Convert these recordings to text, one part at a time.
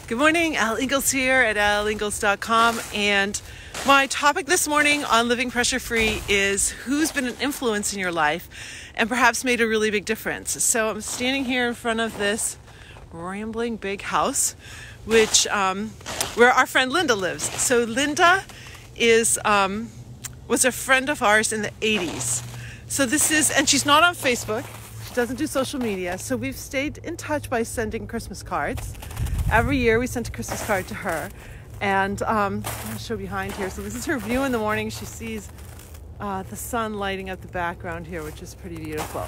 Good morning, Al Ingalls here at alingalls.com, and my topic this morning on Living Pressure Free is who's been an influence in your life and perhaps made a really big difference. So I'm standing here in front of this rambling big house, which where our friend Linda lives. So Linda was a friend of ours in the 80s. So and she's not on Facebook. She doesn't do social media. So we've stayed in touch by sending Christmas cards. Every year we sent a Christmas card to her, and I'll show behind here. So this is her view in the morning. She sees the sun lighting up the background here, which is pretty beautiful.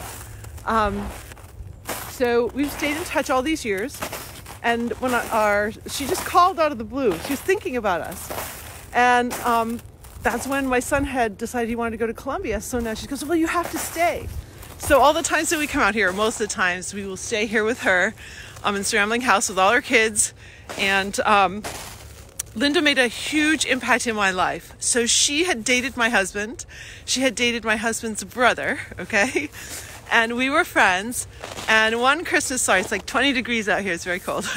So we've stayed in touch all these years, and she just called out of the blue. She was thinking about us, and that's when my son had decided he wanted to go to Columbia. So now she goes, well, you have to stay. So all the times that we come out here, most of the times we will stay here with her in this rambling house with all her kids. And Linda made a huge impact in my life. So she had dated my husband. She had dated my husband's brother, okay? And we were friends. And one Christmas, it's like 20 degrees out here. It's very cold.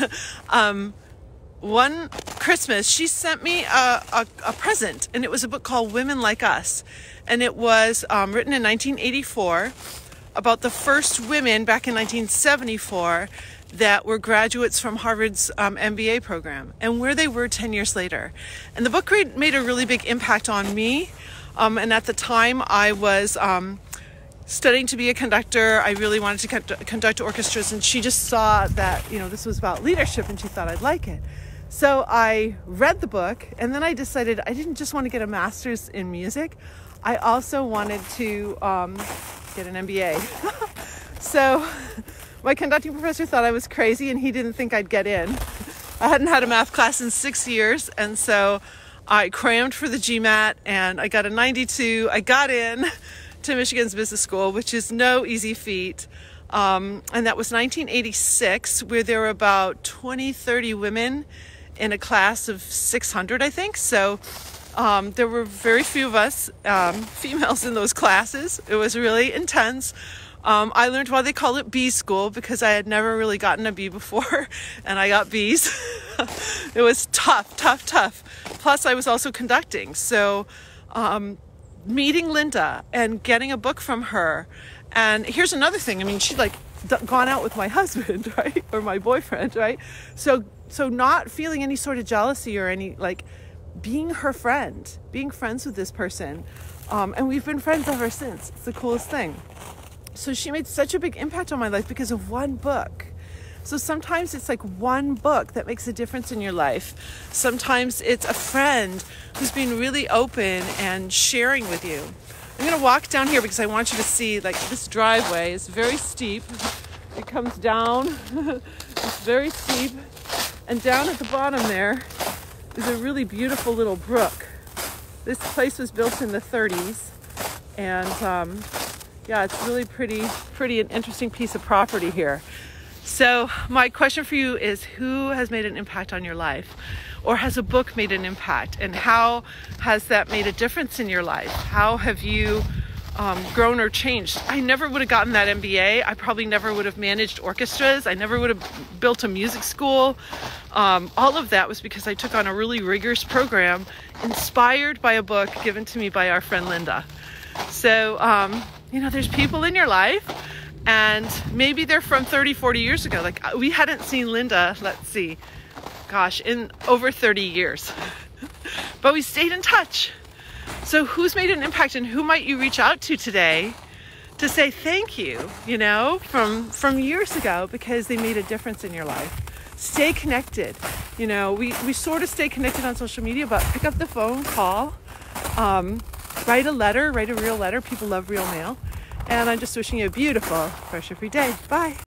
One Christmas, she sent me a present, and it was a book called Women Like Us. And it was written in 1984 about the first women back in 1974 that were graduates from Harvard's MBA program, and where they were 10 years later. And the book made a really big impact on me. And at the time I was studying to be a conductor. I really wanted to conduct orchestras, and she just saw that, this was about leadership, and she thought I'd like it. So I read the book, and then I decided I didn't just want to get a master's in music. I also wanted to get an MBA. So my conducting professor thought I was crazy, and he didn't think I'd get in. I hadn't had a math class in 6 years, and so I crammed for the GMAT, and I got a 92. I got in to Michigan's Business School, which is no easy feat. And that was 1986, where there were about 30 women in a class of 600, I think. So there were very few of us females in those classes. It was really intense. I learned why they call it B school, because I had never really gotten a B before, and I got Bs. It was tough. Plus, I was also conducting. So meeting Linda and getting a book from her. And here's another thing. she'd gone out with my husband, right? Or my boyfriend, right? So not feeling any sort of jealousy or any, being her friend, being friends with this person. And we've been friends ever since. It's the coolest thing. So she made such a big impact on my life because of one book. So sometimes it's one book that makes a difference in your life. Sometimes it's a friend who's being really open and sharing with you. I'm going to walk down here because I want you to see, this driveway is very steep. It comes down. It's very steep. And down at the bottom there is a really beautiful little brook. This place was built in the 30s. And it's really pretty an interesting piece of property here. So my question for you is, who has made an impact on your life? Or has a book made an impact? And how has that made a difference in your life? How have you grown or changed? I never would have gotten that MBA. I probably never would have managed orchestras. I never would have built a music school. All of that was because I took on a really rigorous program inspired by a book given to me by our friend Linda. So, there's people in your life, and maybe they're from 30, 40 years ago. We hadn't seen Linda, in over 30 years. But we stayed in touch. So who's made an impact, and who might you reach out to today to say thank you, from years ago, because they made a difference in your life? Stay connected. We sort of stay connected on social media, but pick up the phone, call, write a real letter. People love real mail. And I'm just wishing you a beautiful, pressure-free day. Bye.